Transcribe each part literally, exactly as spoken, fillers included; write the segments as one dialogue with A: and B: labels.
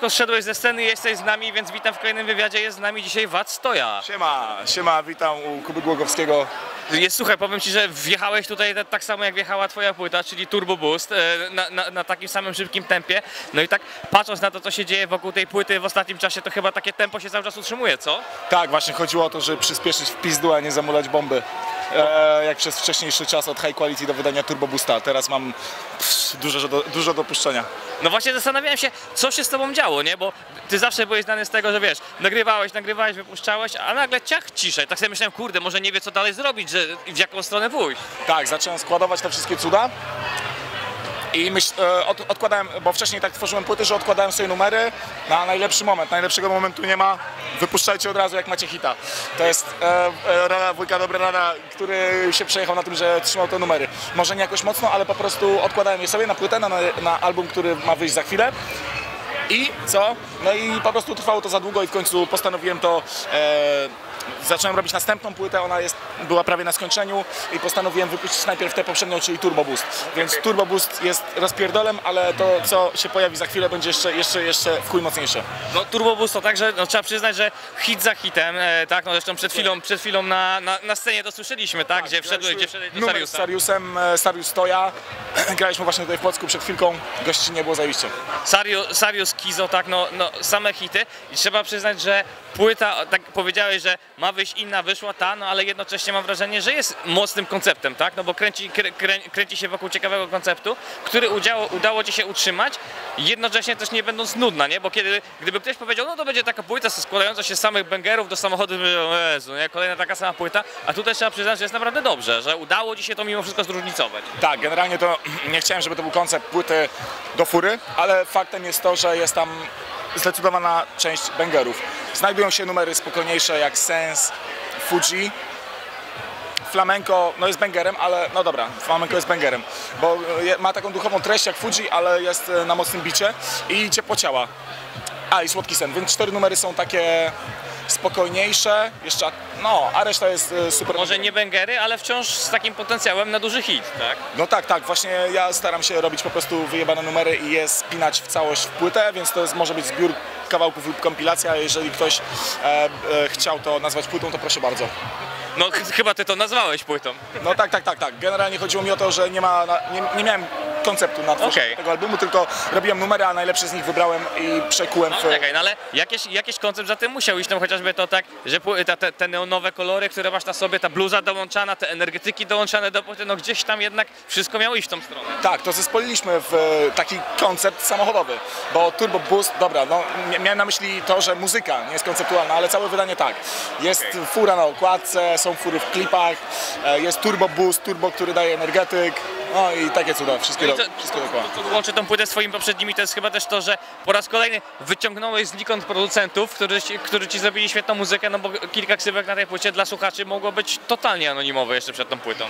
A: tylko zszedłeś ze sceny i jesteś z nami, więc witam w kolejnym wywiadzie. Jest z nami dzisiaj Wad Stoja.
B: Siema, siema, witam u Kuby Głogowskiego.
A: Jest, słuchaj, powiem ci, że wjechałeś tutaj tak samo jak wjechała twoja płyta, czyli Turbo Boost, na, na, na takim samym szybkim tempie. No i tak patrząc na to, co się dzieje wokół tej płyty w ostatnim czasie, to chyba takie tempo się cały czas utrzymuje, co?
B: Tak, właśnie chodziło o to, żeby przyspieszyć w pizdu, a nie zamulać bomby. E, jak przez wcześniejszy czas od High Quality do wydania Turbo Boosta. Teraz mam pff, dużo, do, dużo dopuszczenia.
A: No właśnie zastanawiałem się, co się z tobą działo, nie? Bo ty zawsze byłeś znany z tego, że wiesz, nagrywałeś, nagrywałeś, wypuszczałeś, a nagle ciach, ciszej. Tak sobie myślałem, kurde, może nie wie, co dalej zrobić, że w jaką stronę pójść.
B: Tak, zacząłem składować te wszystkie cuda. I myśl, e, od, odkładałem, bo wcześniej tak tworzyłem płyty, że odkładałem sobie numery na najlepszy moment. Najlepszego momentu nie ma, wypuszczajcie od razu jak macie hita. To jest e, e, rada wujka, dobra rada, który się przejechał na tym, że trzymał te numery. Może nie jakoś mocno, ale po prostu odkładałem je sobie na płytę, na, na album, który ma wyjść za chwilę. I co? No i po prostu trwało to za długo i w końcu postanowiłem to, e, zacząłem robić następną płytę, ona jest, była prawie na skończeniu i postanowiłem wypuścić najpierw tę poprzednią, czyli Turbo Boost. Więc Turbo Boost jest rozpierdolem, ale to, co się pojawi za chwilę, będzie jeszcze, jeszcze, jeszcze w chuj mocniejsze.
A: No Turbo Boost to także, no, trzeba przyznać, że hit za hitem, e, tak, no zresztą przed chwilą, przed chwilą na, na, na scenie to słyszeliśmy, tak, tak gdzie wszedłeś, gdzie wszedłeś do
B: numer
A: Sariusa.
B: z Sariusem, Sarius Stoja, graliśmy właśnie tutaj w Płocku przed chwilką, gościnnie było zajebiście.
A: Sarius, Sarius, Kizo, tak, no, no same hity i trzeba przyznać, że płyta, tak powiedziałeś, że ma wyjść inna, wyszła ta, no ale jednocześnie mam wrażenie, że jest mocnym konceptem, tak, no bo kręci, krę, krę, kręci się wokół ciekawego konceptu, który udziało, udało ci się utrzymać, jednocześnie też nie będąc nudna, nie, bo kiedy, gdyby ktoś powiedział, no to będzie taka płyta składająca się z samych bangerów do samochodu, Jezu, nie, kolejna taka sama płyta, a tutaj trzeba przyznać, że jest naprawdę dobrze, że udało ci się to mimo wszystko zróżnicować.
B: Tak, generalnie to nie chciałem, żeby to był koncept płyty do fury, ale faktem jest to, że jest tam zdecydowana część bangerów. Znajdują się numery spokojniejsze jak Sense, Fuji. Flamenco no jest bangerem, ale no dobra, Flamenco jest bangerem, bo ma taką duchową treść jak Fuji, ale jest na mocnym bicie i ciepło ciała. A i Słodki Sen, więc cztery numery są takie spokojniejsze, jeszcze, no, a reszta jest super.
A: Może nie bangery, ale wciąż z takim potencjałem na duży hit, tak?
B: No tak, tak, właśnie ja staram się robić po prostu wyjebane numery i je spinać w całość w płytę, więc to jest, może być zbiór kawałków lub kompilacja, jeżeli ktoś e, e, chciał to nazwać płytą, to proszę bardzo.
A: No ch chyba ty to nazwałeś płytą.
B: No tak, tak, tak, tak. Generalnie chodziło mi o to, że nie ma, nie, nie miałem konceptu na tworzenie
A: okay.
B: tego albumu, tylko robiłem numery, a najlepsze z nich wybrałem i przekułem
A: no,
B: w...
A: Czekaj, no ale jakiś, jakiś koncept za tym musiał iść, no chociażby to tak, że te, te, te neonowe kolory, które masz na sobie, ta bluza dołączana, te energetyki dołączane do płyty, no gdzieś tam jednak wszystko miało iść w tą stronę.
B: Tak, to zespoliliśmy w taki koncept samochodowy, bo Turbo Boost, dobra, no miałem na myśli to, że muzyka nie jest konceptualna, ale całe wydanie tak. Jest okay. fura na okładce, są fury w klipach, jest Turbo Boost, turbo, który daje energetyk, no i takie cuda, wszystkie,
A: no
B: do, wszystkie dookoła.
A: To, to łączy tą płytę z swoimi poprzednimi, to jest chyba też to, że po raz kolejny wyciągnąłeś znikąd producentów, którzy, którzy ci zrobili świetną muzykę, no bo kilka ksywek na tej płycie dla słuchaczy mogło być totalnie anonimowe jeszcze przed tą płytą.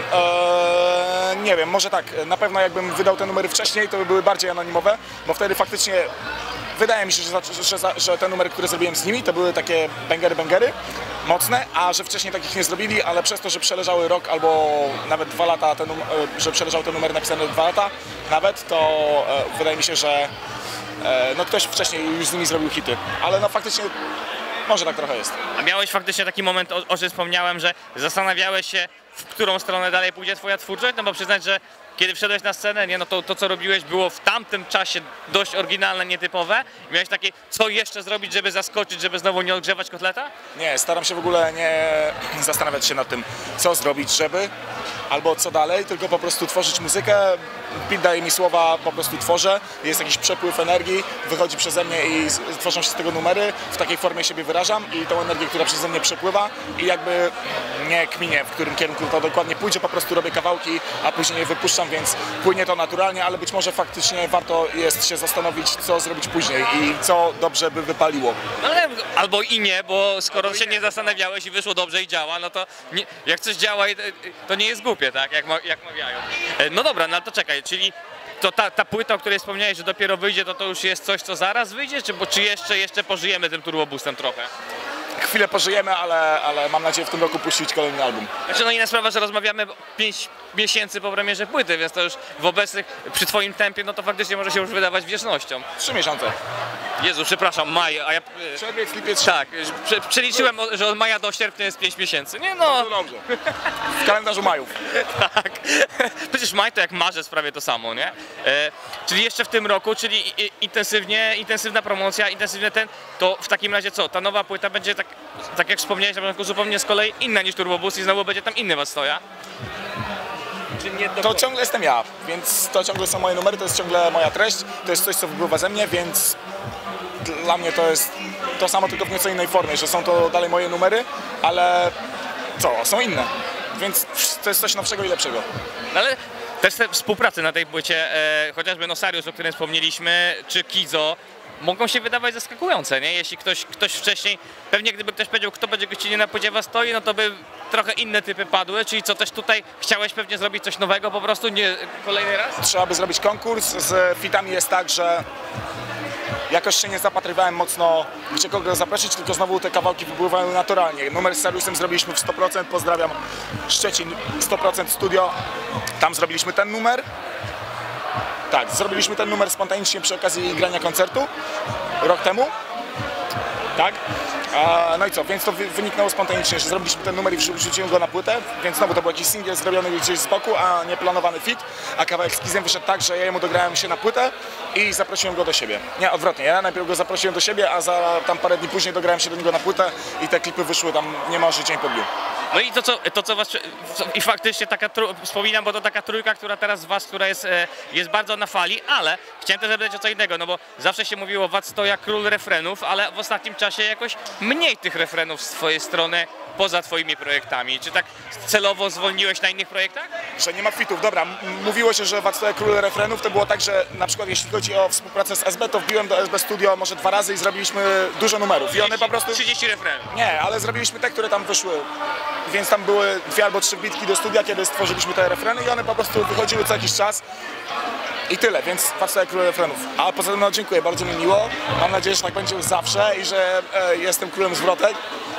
B: Eee, nie wiem, może tak, na pewno jakbym wydał te numery wcześniej, to by były bardziej anonimowe, bo wtedy faktycznie wydaje mi się, że, że, że, że te numery, które zrobiłem z nimi, to były takie bangery, bangery, mocne, a że wcześniej takich nie zrobili, ale przez to, że przeleżały rok albo nawet dwa lata, te że przeleżały te numery napisane dwa lata nawet, to e, wydaje mi się, że e, no ktoś wcześniej już z nimi zrobił hity, ale no faktycznie może tak trochę jest.
A: A miałeś faktycznie taki moment, o, o czym wspomniałem, że zastanawiałeś się, w którą stronę dalej pójdzie twoja twórczość, no bo przyznać, że kiedy wszedłeś na scenę, nie, no to, to co robiłeś było w tamtym czasie dość oryginalne, nietypowe. Miałeś takie, co jeszcze zrobić, żeby zaskoczyć, żeby znowu nie odgrzewać kotleta?
B: Nie, staram się w ogóle nie zastanawiać się nad tym, co zrobić, żeby, albo co dalej, tylko po prostu tworzyć muzykę. Beat daje mi słowa, po prostu tworzę, jest jakiś przepływ energii, wychodzi przeze mnie i tworzą się z tego numery, w takiej formie siebie wyrażam i tą energię, która przeze mnie przepływa i jakby nie kminię, w którym kierunku to dokładnie pójdzie, po prostu robię kawałki, a później je wypuszczam, więc płynie to naturalnie, ale być może faktycznie warto jest się zastanowić, co zrobić później i co dobrze by wypaliło.
A: No ale albo i nie, bo skoro albo się nie. nie zastanawiałeś i wyszło dobrze i działa, no to nie, jak coś działa, to nie jest głupie, tak, jak, ma, jak mawiają. No dobra, no to czekaj, czyli to ta, ta płyta, o której wspomniałeś, że dopiero wyjdzie, to to już jest coś, co zaraz wyjdzie, czy, bo, czy jeszcze, jeszcze pożyjemy tym Turbo Boostem trochę?
B: chwilę pożyjemy, ale, ale mam nadzieję w tym roku puścić kolejny album.
A: Znaczy no inna sprawa, że rozmawiamy pięć miesięcy po premierze płyty, więc to już w obecnych, przy twoim tempie, no to faktycznie może się już wydawać wiecznością.
B: Trzy miesiące.
A: Jezu, przepraszam, maj, a ja...
B: Czerwiec, lipiec,
A: Tak, prze, przeliczyłem, że od maja do sierpnia jest pięć miesięcy. Nie no,
B: no dobrze. W kalendarzu majów.
A: tak. Przecież maj to jak marzec prawie to samo, nie? E, czyli jeszcze w tym roku, czyli i, intensywnie, intensywna promocja, intensywny ten, to w takim razie co? Ta nowa płyta będzie tak, tak jak wspomniałeś na początku, zupełnie z kolei inna niż Turbo Boost i znowu będzie tam inny was stoja? Czy nie do...
B: To ciągle jestem ja, więc to ciągle są moje numery, to jest ciągle moja treść, to jest coś, co wypływa ze mnie, więc dla mnie to jest to samo, tylko w nieco innej formie, że są to dalej moje numery, ale co, są inne, więc to jest coś nowszego i lepszego.
A: No ale też te współpracy na tej płycie, e, chociażby Nosariusz, o którym wspomnieliśmy, czy Kizo, mogą się wydawać zaskakujące, nie? Jeśli ktoś, ktoś wcześniej, pewnie gdyby ktoś powiedział, kto będzie gościnnie na płycie was stoi, no to by trochę inne typy padły, czyli co, też tutaj chciałeś pewnie zrobić coś nowego po prostu, nie kolejny raz?
B: Trzeba by zrobić konkurs, z fitami jest tak, że jakoś się nie zapatrywałem mocno, gdzie kogo zaprosić, tylko znowu te kawałki wypływają naturalnie. Numer z Seriusem zrobiliśmy w sto procent, pozdrawiam Szczecin, sto procent studio, tam zrobiliśmy ten numer. Tak, zrobiliśmy ten numer spontanicznie przy okazji grania koncertu rok temu. Tak? A, no i co, więc to wy, wyniknęło spontanicznie, że zrobiliśmy ten numer i wrzu wrzuciłem go na płytę, więc znowu to był jakiś singiel zrobiony gdzieś z boku, a nie planowany fit, a kawałek z Kizem wyszedł tak, że ja jemu dograłem się na płytę i zaprosiłem go do siebie. Nie, odwrotnie, ja najpierw go zaprosiłem do siebie, a za tam parę dni później dograłem się do niego na płytę i te klipy wyszły tam niemalże dzień po dniu.
A: No i to co, to, co was, i faktycznie taka, wspominam, bo to taka trójka, która teraz z was, która jest, jest bardzo na fali, ale chciałem też zapytać o co innego, no bo zawsze się mówiło, Watt stoja król refrenów, ale w ostatnim czasie jakoś mniej tych refrenów z twojej strony, poza twoimi projektami. Czy tak celowo zwolniłeś na innych projektach?
B: Że nie ma fitów. Dobra, mówiło się, że Watt stoja król refrenów, to było tak, że na przykład jeśli chodzi o współpracę z S B, to wbiłem do S B Studio może dwa razy i zrobiliśmy dużo numerów. I one po prostu...
A: trzydzieści refrenów.
B: Nie, ale zrobiliśmy te, które tam wyszły. Więc tam były dwie albo trzy bitki do studia, kiedy stworzyliśmy te refreny i one po prostu wychodziły co jakiś czas. I tyle, więc Watt stoja król refrenów. A poza tym no dziękuję, bardzo mi miło. Mam nadzieję, że tak będzie już zawsze i że e, jestem królem zwrotek.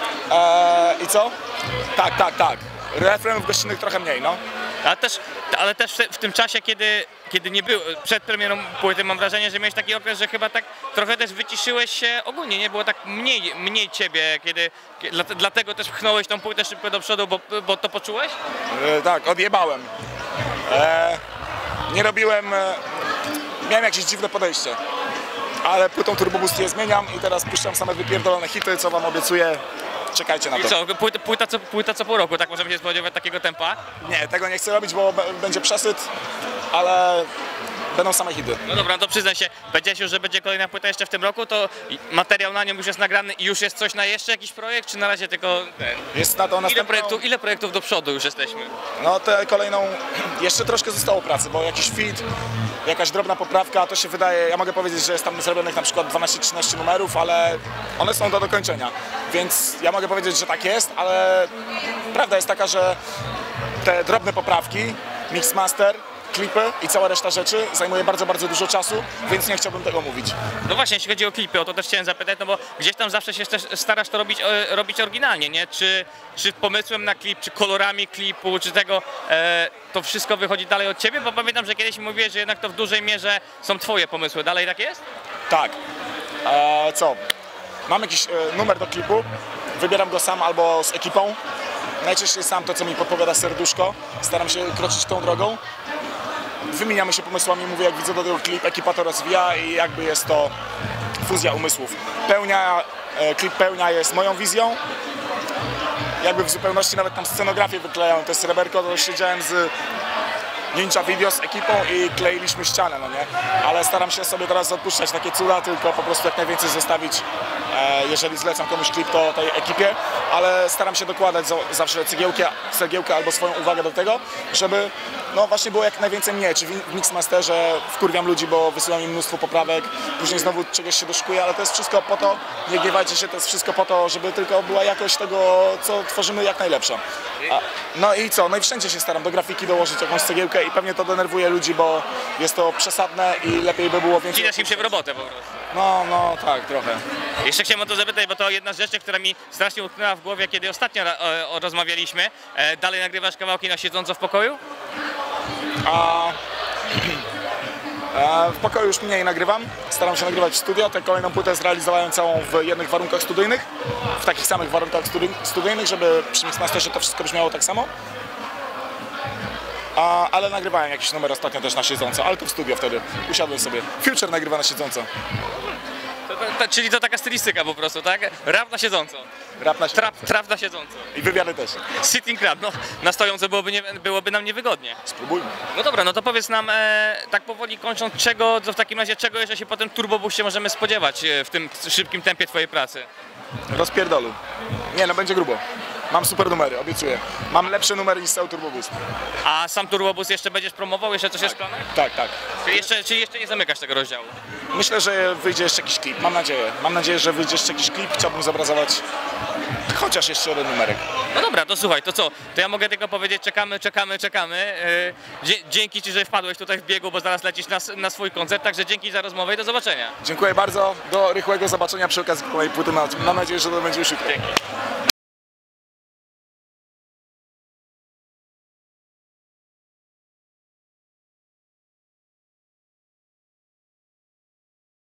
B: E, I co? Tak, tak, tak. Refrenów gościnnych trochę mniej, no.
A: Ale też, ale też w, w tym czasie, kiedy, kiedy nie było, przed premierą płyty, mam wrażenie, że miałeś taki okres, że chyba tak trochę też wyciszyłeś się ogólnie, nie było tak mniej, mniej ciebie, kiedy, kiedy dlatego też pchnąłeś tą płytę szybko do przodu, bo, bo to poczułeś?
B: E, tak, odjebałem. E, nie robiłem, e, miałem jakieś dziwne podejście, ale płytą Turbo Boost je zmieniam i teraz puszczam same wypierdolone hity, co wam obiecuję. Czekajcie na to.
A: I co, płyta, płyta, co, płyta co pół roku, tak możemy się spodziewać takiego tempa?
B: Nie, tego nie chcę robić, bo będzie przesyt, ale będą same hity.
A: No dobra, no to przyznaj się, powiedziałeś już, że będzie kolejna płyta jeszcze w tym roku, to materiał na nią już jest nagrany i już jest coś na jeszcze jakiś projekt, czy na razie tylko ten?
B: Jest na to
A: Ile
B: następną...
A: projektów, ile projektów do przodu już jesteśmy?
B: No tę kolejną, jeszcze troszkę zostało pracy, bo jakiś fit, jakaś drobna poprawka, to się wydaje, ja mogę powiedzieć, że jest tam zrobionych na przykład dwanaście trzynaście numerów, ale one są do dokończenia, więc ja mogę powiedzieć, że tak jest, ale prawda jest taka, że te drobne poprawki, mix master, klipy i cała reszta rzeczy zajmuje bardzo, bardzo dużo czasu, więc nie chciałbym tego mówić.
A: No właśnie, jeśli chodzi o klipy, o to też chciałem zapytać, no bo gdzieś tam zawsze się też starasz to robić, e, robić oryginalnie, nie? Czy, czy pomysłem na klip, czy kolorami klipu, czy tego, e, to wszystko wychodzi dalej od ciebie? Bo pamiętam, że kiedyś mówiłeś, że jednak to w dużej mierze są twoje pomysły. Dalej tak jest?
B: Tak. E, co? Mam jakiś e, numer do klipu, wybieram go sam albo z ekipą. Najczęściej sam to, co mi podpowiada serduszko. Staram się kroczyć tą drogą. Wymieniamy się pomysłami, mówię, jak widzę do tego klip, ekipa to rozwija i jakby jest to fuzja umysłów. Pełnia, e, klip Pełnia jest moją wizją. Jakby w zupełności nawet tam scenografię wyklejałem, to jest sreberko, to siedziałem z Ninja Video z ekipą i kleiliśmy ścianę, no nie? Ale staram się sobie teraz odpuszczać takie cuda, tylko po prostu jak najwięcej zostawić, e, jeżeli zlecam komuś klip, to tej ekipie, ale staram się dokładać za, zawsze cegiełkę, cegiełkę albo swoją uwagę do tego, żeby no właśnie było jak najwięcej mnie, czy w Mixmasterze wkurwiam ludzi, bo wysyłam im mnóstwo poprawek, później znowu czegoś się doszukuję, ale to jest wszystko po to, nie gniewajcie się, to jest wszystko po to, żeby tylko była jakość tego, co tworzymy, jak najlepsza. A, no i co, no i wszędzie się staram do grafiki dołożyć jakąś cegiełkę i pewnie to denerwuje ludzi, bo jest to przesadne i lepiej by było więcej...
A: Wcinasz im się w robotę po prostu.
B: No, no tak, trochę.
A: Jeszcze chciałem o to zapytać, bo to jedna z rzeczy, która mi strasznie utknęła w głowie, kiedy ostatnio o, o, rozmawialiśmy. E, dalej nagrywasz kawałki na siedząco w pokoju?
B: A, a w pokoju już mniej nagrywam. Staram się nagrywać w studio. Tę kolejną płytę zrealizowałem całą w jednych warunkach studyjnych. W takich samych warunkach studi studyjnych, żeby przy Mixmasterze to wszystko brzmiało tak samo. A, ale nagrywałem jakiś numer ostatnio też na siedząco, ale to w studio wtedy. Usiadłem sobie. Future nagrywa na siedząco.
A: To, to, to, czyli to taka stylistyka po prostu, tak? Rap na siedząco.
B: Rap na
A: Trap,
B: siedząco.
A: trap na siedząco.
B: I wywiady też.
A: Sitting rap, no na stojąco byłoby, nie, byłoby nam niewygodnie.
B: Spróbujmy.
A: No dobra, no to powiedz nam e, tak powoli kończąc, czego, to w takim razie czego jeszcze się po tym turbobuście możemy spodziewać e, w tym szybkim tempie twojej pracy?
B: Rozpierdolu. Nie no, będzie grubo. Mam super numery, obiecuję. Mam lepsze numery niż cały Turbobus.
A: A sam turbobus jeszcze będziesz promował? Jeszcze coś jest w planach?
B: Tak, tak.
A: Czyli jeszcze, czyli jeszcze nie zamykasz tego rozdziału?
B: Myślę, że wyjdzie jeszcze jakiś klip. Mam nadzieję. Mam nadzieję, że wyjdzie jeszcze jakiś klip. Chciałbym zobrazować chociaż jeszcze jeden numerek.
A: No dobra, to słuchaj, to co? To ja mogę tylko powiedzieć, czekamy, czekamy, czekamy. Yy, dzie dzięki Ci, że wpadłeś tutaj w biegu, bo zaraz lecisz na, na swój koncert, także dzięki za rozmowę i do zobaczenia.
B: Dziękuję bardzo. Do rychłego zobaczenia przy okazji mojej płyty. Mam nadzieję, że to będzie już jutro.
A: Dzięki.